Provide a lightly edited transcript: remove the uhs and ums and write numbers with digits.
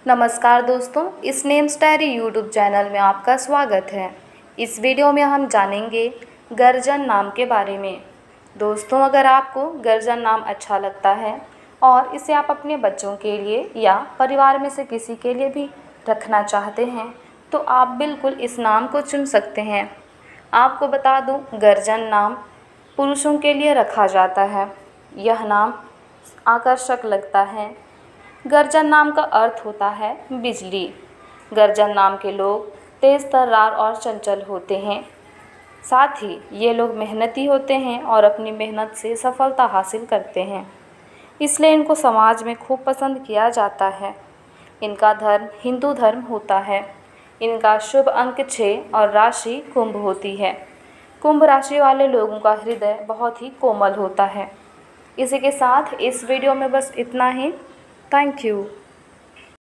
नमस्कार दोस्तों, इस नेम स्टाइरी यूट्यूब चैनल में आपका स्वागत है। इस वीडियो में हम जानेंगे गर्जन नाम के बारे में। दोस्तों, अगर आपको गर्जन नाम अच्छा लगता है और इसे आप अपने बच्चों के लिए या परिवार में से किसी के लिए भी रखना चाहते हैं तो आप बिल्कुल इस नाम को चुन सकते हैं। आपको बता दूं, गर्जन नाम पुरुषों के लिए रखा जाता है। यह नाम आकर्षक लगता है। गर्जन नाम का अर्थ होता है बिजली। गर्जन नाम के लोग तेज़ तर्रार और चंचल होते हैं। साथ ही ये लोग मेहनती होते हैं और अपनी मेहनत से सफलता हासिल करते हैं, इसलिए इनको समाज में खूब पसंद किया जाता है। इनका धर्म हिंदू धर्म होता है। इनका शुभ अंक 6 और राशि कुंभ होती है। कुंभ राशि वाले लोगों का हृदय बहुत ही कोमल होता है। इसी के साथ इस वीडियो में बस इतना ही। Thank you.